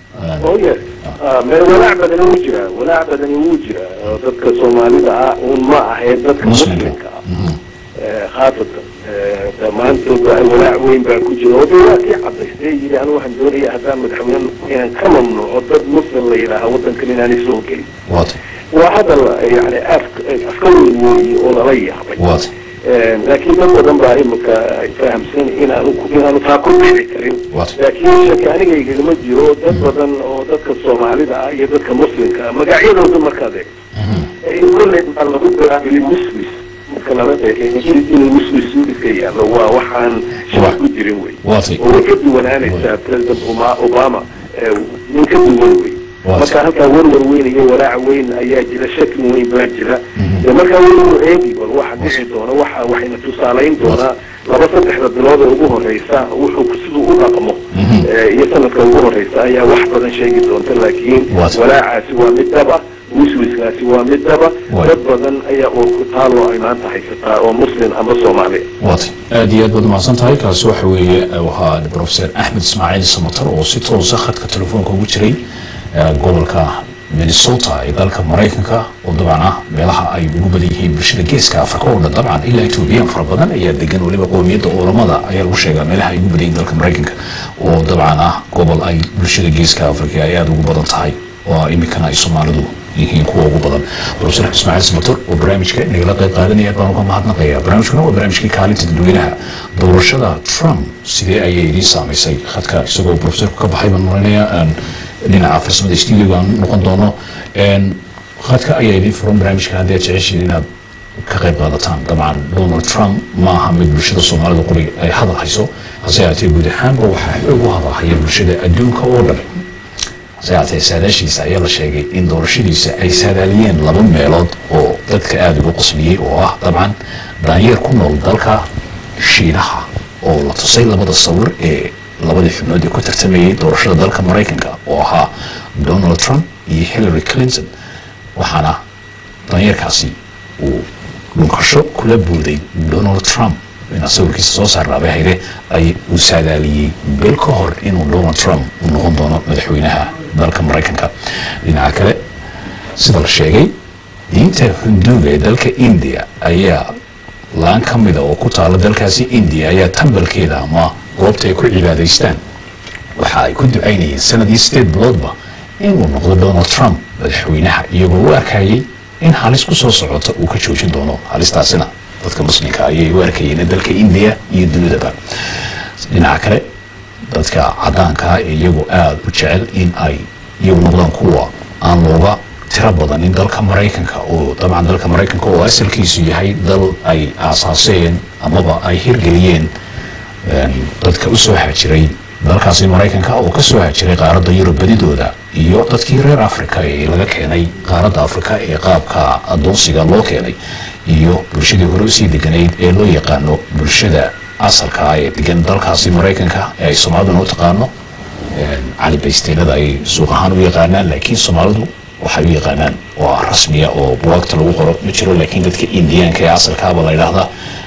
walaac badani wuu jiraa walaac badani wuu jiraa dadka soomaalida ah un ma ahee dadka muslimka ah khaasatan dhammaantood walaac weyn baa ku jira oo dawlaadkii cadaystay yidhi anu waxaan doonaya haddaan madaxweyne inaan ka mamnuuco dad muslim la yidhaaha waddankan inaanay soo gelin waa hadal yani afka weyn weeye oo lala yaabay laakiin dad badan baa imika fahamsan inaanu taa ku dhici karin laakiin shaki aniga igagama jiro dad badan oo dadka soomaalida ah iyo dadka muslimka ah magacyadooda markaad eegto kolley baa lagu bilaabay muslis marka lala inuu muslis iska yaallo waa waxaan shaki ku jirin wey oo way ka duwanaanaysaa president obama nin ka duwan wey marka halkaa warwar weyn iyo walaac weyn ayaa jira shaki weyn baa jira markaa waynu eegi bal waxa dhici doona waxayna tusaalayn doonaa laba saddexda bilood ee ugu horeysa wuxuu siduu u dhaqmo iyo sanadka ugu horeysa ayaa wax badan sheegi doonta laakiin walaacaasi waa mid dhaba wiswiskaasi waa mid dhaba dad badan ayaa oo ku taalo ay maanta haysataa oo muslim ama soomaaliya aad iyo aad baad umahadsan tahay kaasi waxa weeye waxaa professor axmed ismaaciil samatar oo si toosa khadka telefoonka ugu jiray gobolka minnesota ee dalka maraykanka oo dabcan ah meelaha ay ugu badan yihiin bulshada geeska afrika oo dhan dabcan ilaa etoobiyaan fara badan ayaa degan waliba qoomiyadda olamada ayaa lagu sheegaa meelaha ay ugu badan yihiin dalka maraykanka oo dabcan ah gobol ay bulshada geeska afrika ay aada ugu badan tahay oo iminkana ay soomaalidu yihiin kuwa ugu badan professor ismaaciil samator oo barnaamijka nagala qayb qaadanaya baan uga mahadnaqayaa barnaamijkuna waa barnaamijkii kaalinta dadweynaha doorashada trump sidee ayay idiin saamaysay khadka isagoo professorku ka baxay baan maraynayaa dhinaca farsamada studio aan noqon doono khadka ayaa idiin furan barnaamijka haddii aad jeceshiin inaad ka qayb qaadataan dabcan donald trump ma aha mid bulshada soomaalida qori ay hadal hayso hase yaatee guud ahaanba waxaa xoog u hadalhaya bulshada adduunka oo dhan hase yaatee saadaashiisa ayaa la sheegay in doorashadiisa ay saadaaliyeen laba meelood oo dadka aada ugu qasbiyey oo ah dabcan daanyeer ku nool dalka shiinaha oo la tusay labada sawir ee labadii xubnood ee ku tartamayay doorashada dalka maraykanka oo ahaa donald trump iyo hillary clinton waxaana daanyeerkaasi uu dhunkasho kula buuday donald trump inaa sawirkiisa soo saarnaabay hayre ay uu saadaaliyey bil ka hor inuu donald trump uu noqon doono madaxweynaha dalka maraykanka dhinaca kale sida la sheegay diinta hinduuga ee dalka india ayaa laan ka mida oo ku taala dalkaasi india ayaa tambalkeeda ama goobta ay ku cibaadaystaan waxa ay ku ducaynayeen sanadii 8 biloodba inuu noqdo donald trump madaxweynaha iyagoo u arkayay in halis ku soo socota uu ka joojin doono halistaasina dadka muslimka ayay u arkayeen dalka india iyo dunidaba dhinaca kale dadka caddaanka ee iyagu aada u jecel in ay iyagu noqdaan kuwa aan looga tiro badan in dalka maraykanka oo dabcan dalka maraykanka oo asalkiisu yahay dal ay aasaaseen amaba ay hirgeliyeen dadka u soo hajiray dalkaasi maraykanka oo ka soo hajiray qaaradda yurub badidooda iyo dadkii reer africa ee laga keenay qaaradda africa ee qaabka adoonsiga loo keenay iyo bulshadii hore usii deganayd ee loo yaqaano bulshada asalka ee degan dalkaasi maraykanka ee ay soomaaliduna u taqaano cali baysteelada ay suuq ahaan u yaqaanaan laakiin soomaalidu waxay u yaqaanaan waa rasmiya oo buwaagta lagu qoro ma jiro laakiin dadka indiyaanka ee asalkaaba la yidhaahdaa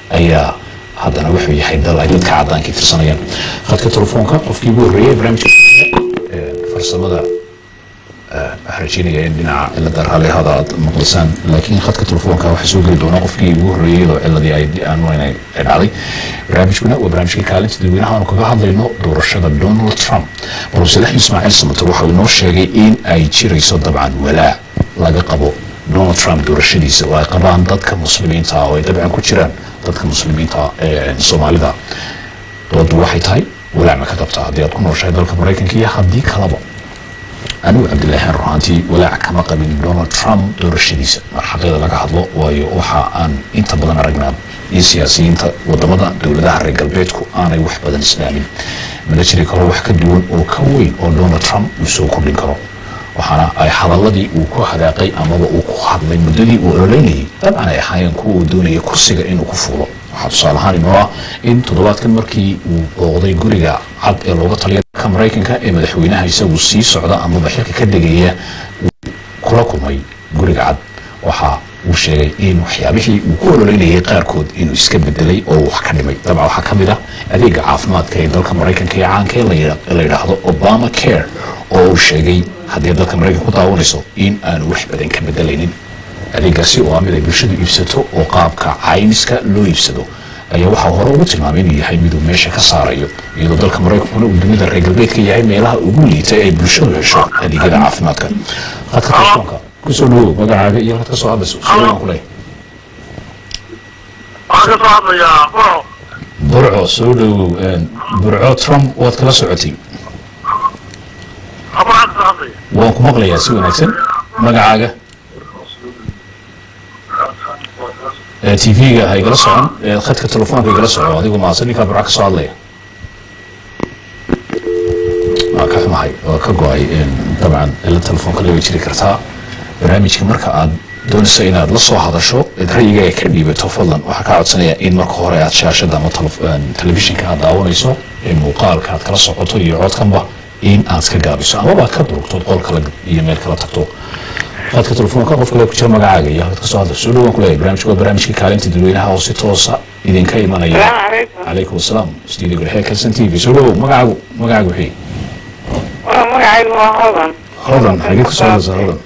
ayaa haddana wuxuu yahay dal ay dadka caddaanka tirsanayaan khadka telefoonka qofkii ugu horreeyay barnaamijka farsamada rajinaya in dhinaca cilada raalli hada aad maqlisaan laakiin khadka telefoonka waxaa soo geli doona qofkii ugu horreeyay iyadoo ciladii ay dhacday barnaamijkuna waa barnaamijkii kaalinta dadweynaha aanu kaga hadlayno doorashada Donald Trump professor Axmed Ismaaciil Samatar waxa uu noo sheegay in ay jirayso dabcan walaac laga qabo Donald Trump doorashadiisa oo ay qabaan dadka muslimiinta oo ay dabcan ku jiraan dadka muslimiinta ee Soomaalida doodu waxay tahay walaac ma ka qabtaa haddii aad ku nooshahay dalka Mareykanka iyo haddii kalaba أنا عبد الله الرهانتي ولا كما قبل دونالد ترامب دور الشديسة الحقيقة لك هذا ويوحى أن أنت بدنا رجنا السياسيين وضمنا دولة الرجال بيتكو أنا يوح بدن إسلامي من الشركة روح كدون وكوين أو دونالد ترامب يسوق كل كرو وحنا أي حال الذي وكو حداقي أما وكو حد من مدني وأوليني طبعا أي حين كو دوني كرسي إنه كفوله حتصال هاني نوع إن تضلات كمركي وقضي جوريا عد اللغة الطلية كمريكنكا إما دحوينها يسوي السي سعودة أما بحيرك كدقية كلكم هاي جوريا عد وحا وشيء إنه حيابه وكل اللي يقاركود إنه يسكب الدلي أو حكمي طبعا حكمي أديك عافمات كي دول كمريكنكا عن كي اللي يلاحظوا أوباما كير أو شيء هذا دول كمريكنكا طاوليسو إن أنا وح بدين كبدلين adeegaasi oo amid ay bulshadu iibsato oo qaabka caymiska loo iibsado ayaa waxa hore ugu tilmaamay inuu yahay mid uu meesha ka saarayo iyadoo dalka Mareykanka uu dunida reer galbeedka yahay meelaha ugu liitay ay bulshadu hesho adeegyada caafimaadka khadka telefoonka ku soo dhawow magacaaga iyo khadka soo hadlayso suulaan ku leeyahay waxaan ka soo hadlayaa burco soo dhawow burco Trump waad kala socotay waan ku maqlayaa si wanaagsan magacaaga TV-ga hay kala socon khadka telefoonka kala soco adigu ma asan ninka baraka soo hadlaya ka xumahay oo ka go'ay dabcan ila telefoonka laga jiri kartaa barnaamijka marka aad doonayso inaad la soo hadasho ra'yigaaga ka dhiibato fadlan waxa ka codsanaya in marka hore aad shaashada ama telefishinka aad daawanayso ee muuqaalka aad kala socoto iyo codkanba in aad ka gaabiso ama baad ka durugto qol kale iyo meel kala tagto خدك تلفون كان قفل كتير مقعد يا خدك صعد السؤال وكله برنامج كالنت دلوينها وستوصى إذا كاي من أيه عليكم السلام استديو الحين كلسن تي في سؤال مقعد وحي مقعد هذا حقيقة صعد هذا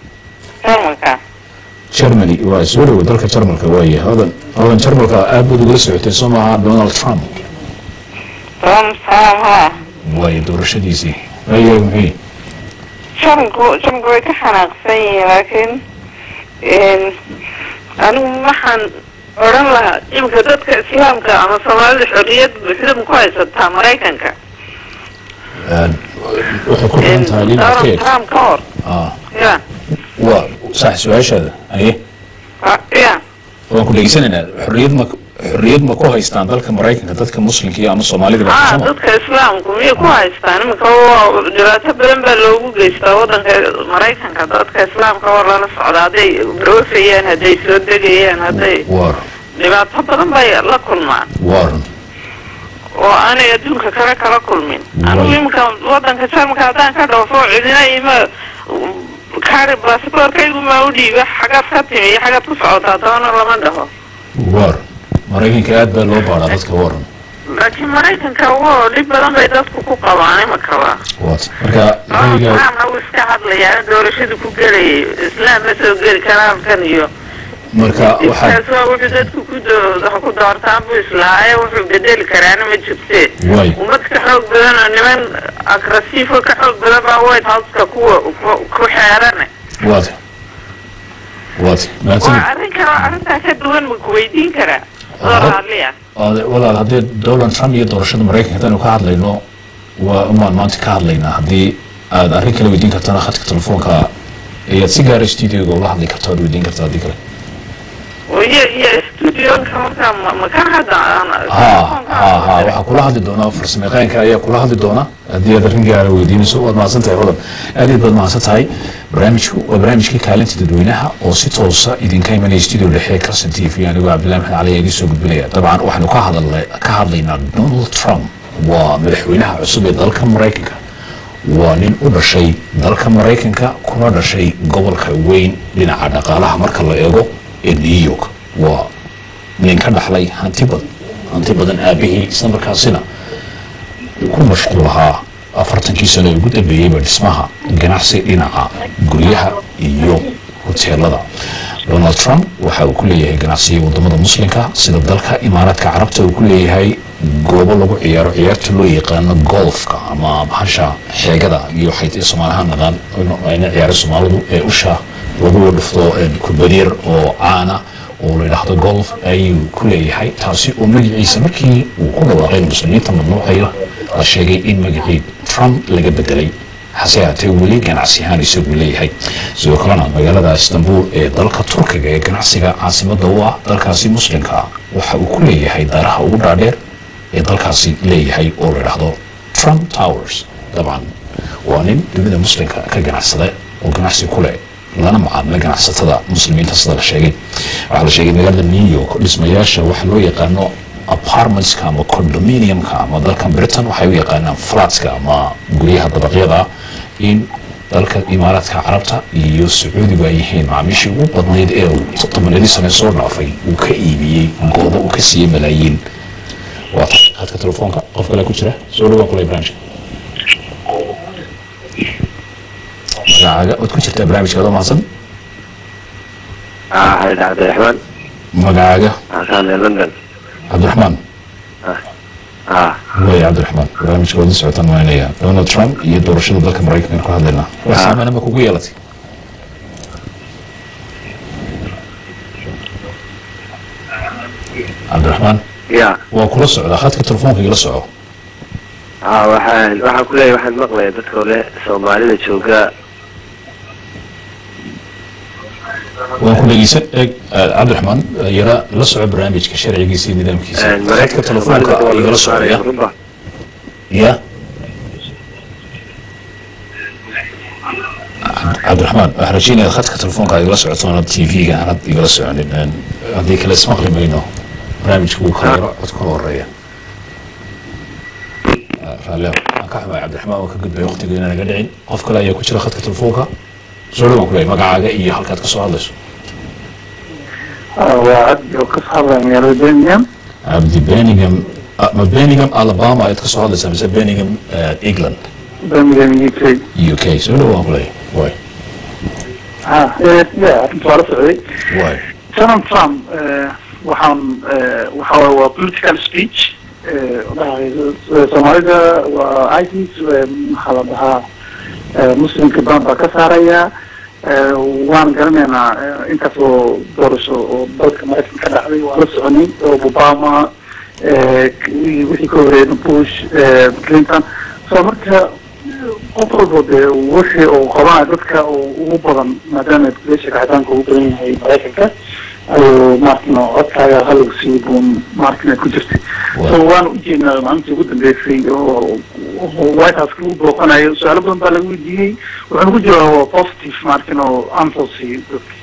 شرمني وسؤال ودرك شرمك وياه هذا شرمك أبو دقيس اعتصام دونالد ترامب ها ويا دور الشديسي أيه وحي شمكو كحناقسي لكن أنا محن أوران لها يمكن تدك إسلامك أما صومالي الحرية بحلم كويسة تا مريكنك وحكوك أنت لين أكيد ترام كور يا صح سؤال هذا أيه يا وأقول لك سنة حرية ما كوها يستان ذلك مريكنك تدك مسلم كي أما صومالي تدك إسلامكم هي كوها يستان مكو جراتة بلن بلوغو جيستا ودن مريكنك تدك إسلامك ورلا السعودة هدي بروسيين هدي سودقيين هدي لبعضها بلن باي لكل ما وأنا يدونك كلا كل من أنا يمكن ودن كشام كادان كدوفو عدنا إما كارب باسبور كيلو ماودي حاجات ختمي حاجات تصعد تانا لمن ده مريكنك aad baa loo baaraa dadka waran laakiin maraykanka waa dhib badan bay dadku ku qabaan imaka waa marka waxaan u iska hadlayaa doorashada ku galay islaam ma soo gali karaan kan iyo marka waxa wuxuu dadku ku doortaan buu islaahay wuxuu bedeli karaan ma jirte umadka xoog badan oo niman agressiif ka xoog badan baa White House-ka ku xeeran arrintaa ka duwan ma ku weydiin karaa والله هذا دولار ترامب يدورشة مريكا كانوا كهاد لينو وأمان ما أنت كهاد لينا هذه أريك لو يدين كتنا خدك تلفون كا يتسيجار استوديو قبل هذا كتار يدين كتار ديكله وهي استوديو كمان مكان هذا وحكول هذا دونا فرس مكان كأي كل هذا دونا هذه هذا رنجار ويدين سو ما سنت هذا هذه بعد ما سنت هاي برامج كي كالنت تدوينها أو ستوصى إذا كان من الاستوديو اللي حكى سنتي في يعني وعبد الله محمد علي يجي سوق البنية طبعا وإحنا كهذا لنا دونالد ترامب ومدحوينها عصبة ذلك مريكا ونين أول شيء ذلك مريكا كنا شيء قبل كوين لنا على قالها مركز الله إيجو نيويورك nin ka dhaxlay hanti badan aabihii isla markaasina ku mashquul ahaa 40 sano ugu dambeeyayba dhismaha ganacsi dhinaca guryaha iyo hoteelada. Donald Trump waxa uu ku leeyahay ganacsiga wadamada muslimka sida dalka Imaaraadka Carabta uu ku leeyahay goobo lagu ciyaaro ciyaarta loo yaqaan golfka ama bahasha xeegada iyo xayta Soomaaliha naqaan ayna ciyaaro Soomaalidu ee usha lagu dhufto kubadiir oo caana oo la yiraahdo golf ayuu ku leeyahay taasi oo magaciisa markii uu ku dhawaaqay muslimiinta mamnuucaya la sheegay in magacii Trump laga bedelay hase haatee weli ganacsi ahaan isagu leeyahay. sidoo kalena magaalada Istanbul ee dalka Turkiga ee ganacsiga caasimadda u ah dalkaasi muslimka waxa uu ku leeyahay daaraha ugu dhaadheer ee dalkaasi leeyahay oo la yiraahdo Trump Towers. طبعا waa nin dunida muslimka ka ganacsada oo ganacsi ku leh lana macaamilo ganacsatada muslimiinta sida la sheegay. waxaa la sheegay magaalada New York dhismayaasha waxa loo yaqaano apartments ama condominium ama dalka Britain waxay u yaqaanaan flats ama guryaha dabaqyada in dalka Imaaraadka Carabta iyo Sacuudiga ay yihiin macaamiishii ugu badnayd ee 7 sano soo dhaafay uu ka iibiyey goobo uu ka siiyay malaayiin. waa khadka telefoonka qof kale ku jira soo dhawaad kulay branch magacaaga oo ku jirta barnaamijka wada mahadsan. عبد الرحمن magacaaga كان لندن عبد الرحمن way عبد الرحمن barnaamijka wada socotaan waanaya Donald Trump iyo doorashada dalka Mareykanka ku hadlayna wax saameyn ma kugu yeelatay عبد الرحمن يا waa kula socda khadka telefoonka igala soco waxaan ku leeyahay waxaan maqlayaa dadka hore Soomaalida jooga waan ku dhegeysan عبد الرحمن yara la soco barnaamijka sharcigiisa iyo nidaamkiisa khadka telefoonka igala socaya ya عبد الرحمن أحرجيني خدك تلفونك على جلسة عطونا تي في كان جلسة يعني هذيك اللي اسمح لي بينه برنامج كو خير أذكر الريا فلا كحمة عبد الرحمن وكقد بيوقتي قلنا قاعدين قف كلا يكون شرا خدك تلفونك زولو ما كلا ما قاعد إيه حلقات كسؤال ليش وعبد كسؤال يعني بينيغهام عبد بينيغهام ألاباما يتكسؤال ليش بس بينيغهام إنجلند بينيغهام UK زولو ما كلا واي يا كنت عارف عليك واي Trump وحاول political speech Soomaalida waa ISIS maxaa dhahaa muslimka badan baa ka saaraya waan garanaynaa intaas oo doorasho oo dalka Mareykanka ka dhacday waa la soconay Obama wixii ka horeeyay Bush Clinton soo marka qof walba dee wixii uu qabaa dadka ugu badan maadaama beesha kacitaanka ugu badan yahay Mareykanka ayuu markino codkaaga halug sii buun markina ku jirtay so waan u jeednaa maalintii ugu dambeysay oo White House ku booqanayo su'aalo badan baa lagu weydiiyey wuxuu ku jiraa positive markino answer si dadki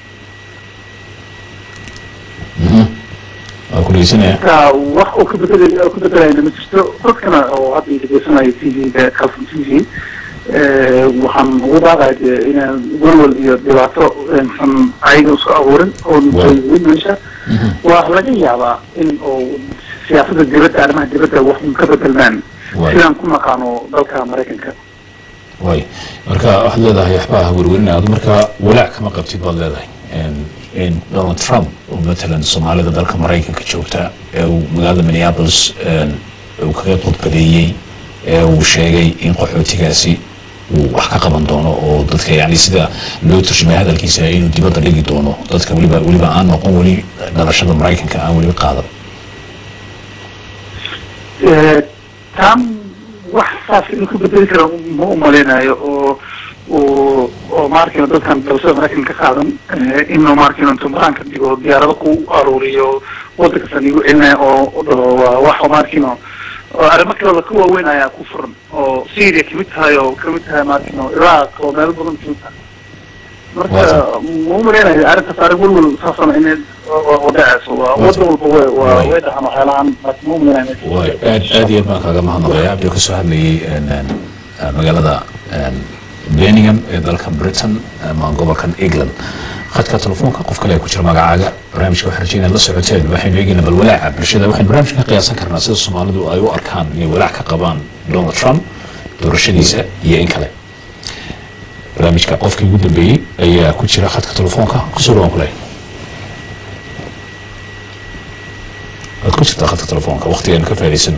كليسنا wax uu ka bedelay ma jirto dadkana oo hadda degeysanayo TV-ga kalfan TV waxaan ugu baaqayaa inaan walwal iyo dhibaato san ayaga isku abuurin oo meesha waa laga yaabaa in oo siyaasadda dibadda arrimaha dibadda wax ka bedelmaan sidaan ku naqaano dalka Mareykanka way marka waxaad leedahay waxbaa warwarinaya marka walaac kama qabtid baad leedahay in Donald Trump oo matalan Soomaalida dalka Mareykanka joogta ee magaalada Minneapolis uu kaga qodbadeeyay ee uu sheegay in qaxootigaasi uu wax ka qaban doono oo dadka yani sida loo turjumay hadalkiisa inuu dibadda dhigi doono dadka waliba aan noqon wali dhalashada Mareykanka aan wali qaadan tam wax saas inuu ku bedeli karo ma u maleynayo oo markii dadkan dowladda Mareykanka ka qaadan inuu markii intuu Mareykanka digo diyaarado ku aruuriyo waddanka sanigu inay oo wax markii arrimo kale ku waaweyn ayaa ku furan oo Syria kamid tahay markii Iraq oo meel badan kamid tahay marka ma u maleynayo arrintaas arrin walwal saasan inay waddacaas waddan walba waa weedahan waxyaalahan ma u maleynayo aad iyo baan kaaga mahadnaqaya abdi ka soo hadlayay magaalada Birmingham ee dalka Britain ama gobolkan England خدك تلفونك قف كله كشر مقعدة برامج كحرجين الله سعتين وحين يجينا بالولاعة بالشدة وحين برامج كقياسا كرنا سيد الصومال دو أيو أركان ولاعة كقبان دونالد ترامب دور الشديسة يين كله برامج كقف كي يقول بي أي كشر خدك تلفونك كسرون كله كشر خدك تلفونك وقتي أنا كفاية سنة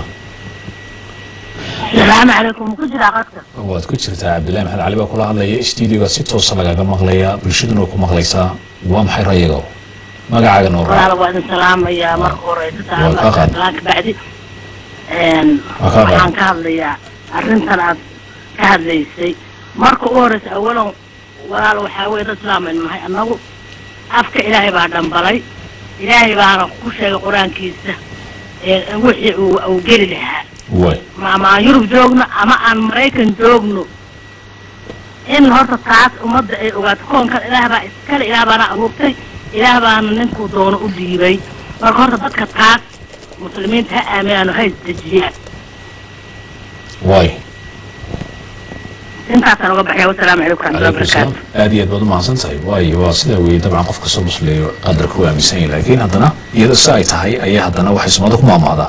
السلام عليكم كجرا قدك waad ku jirtaa Cabdullaahi Maxamed Cali baa kula hadlaya studio-ga si toos ah lagaga maqlaya bulshaduna ku maqlaysaa waa maxay ra'yiga magacaaga noo walaal waan salaamayaa marka hore salaam bacdi waxaan ka hadlayaa arrintan aad ka hadlaysay marka ugu horeysa awalan walaal waxaa weeye dad islaamin mahay annagu afka ilaahay baa dhambalay ilaahay baana ku sheegay quraankiisa wixii uu geli lahaa ما يوروب جوجنا أما عن أمريكان جوجنا إن هذا تعاس ومد وقتكون كان إله بقى إسكال إله بقى أبوكتي إله بقى ننكو دون أديبي وقهرت بدك تعاس مسلمين تأمين هاي التجيئات واي انت عطانا وبحيا والسلام عليكم ورحمة الله وبركاته هذه يدبض مع سنتي واي واصلة ويدبع قف كسر مسلي قدر كوها ميسين لكن هذانا يدا سايت هاي أي هذانا وحس مادك ما ماذا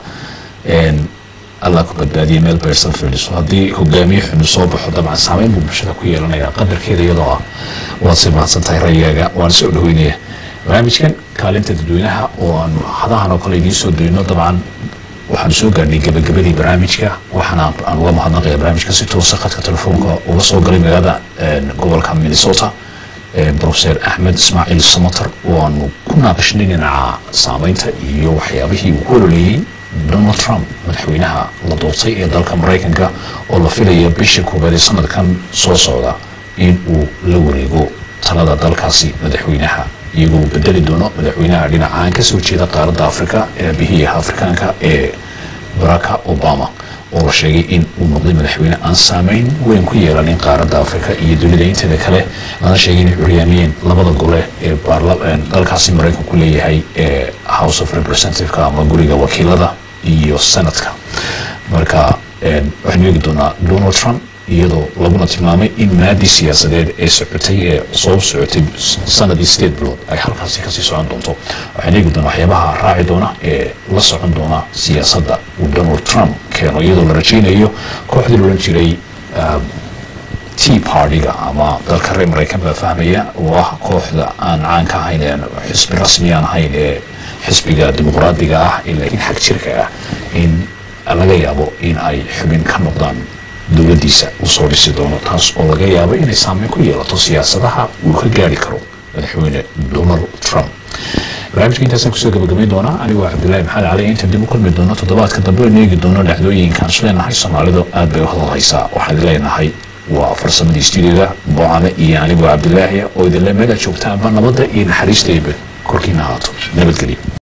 الله كبدادي ميل بيرسون فيلس هذه هجامي حنصوب طبعا سامين بمشهد كويه لنا قدر كذا يضع واصل مع سنتي رياجا وانسؤله وينيه برامج كان كالنت تدوينها وان هذا هنا كل يديسو دوينه طبعا وحنسوق قال قبل برامجك وحنا أنواع محنقة برامجك ستة وسقط كتلفونك وصل قريب هذا قبل كم مينيسوتا بروفيسور أحمد إسماعيل السمطر وأنه كنا بشنين على سامينته يوحي به وكل لي دونالد ترامب مدحوينها لضوطي دالك أمريكا والله في لي بيشكو بدي سنة كان صوصودا إن ولوريجو تلادا دالكاسي مدحوينها يجو بدل دونه مدحوينها علينا عن كسر شيء قارة أفريقيا بهي أفريقيا باراك أوباما ورشيء إن ونقضي مدحوينها عن سامين وين كي يرانين قارة أفريقيا يدل لين تذكره أنا شيء عريانين لبض الجولة بارلمان دالكاسي أمريكا كلية هاي House of Representatives كام جوريجا وكيل هذا السنة كام مركا وحنا يقدونا دونالد ترامب iyadoo laguna tilmaamay in maadi siyaasadeed ee socotay ee soo socotay sanadii 8 bilood ay halkaasi ka sii socon doonto waxaan eegi doonaa waxyaabaha raaci doona ee la socon doona siyaasadda uu Donald Trump keeno iyadoo la rajaynayo kooxdii loolan jiray Tea Party-ga ama dalka reer Mareykan baa fahmaya oo ah kooxda aan caan ka ahayn xisbi rasmi aan ahayn ee xisbiga dimuqraadiga ah laakiin xag jirka ah in laga yaabo in ay xubin ka noqdaan dowladdiisa uu soo dhisi doono taas oo laga yaabo inay saameyn ku yeelato siyaasadaha uu ka gaari karo madaxweyne Donald Trump barnaamijka intaasaan kusoo gabagabayn doonaa anigu waa Cabdullaahi Maxamed Cali inta dib u kulmi doono toddobaadka dambe oo eegi doono dhacdooyinkan leenahay Soomaalidu aad bay u hadalhaysaa waxaan leenahay waa farsamadii studio-ga Boocame iyo anigu Cabdullaahi oo idin la meel joogtaanba nabadda iyo naxariista korkiina haato nabadgelyo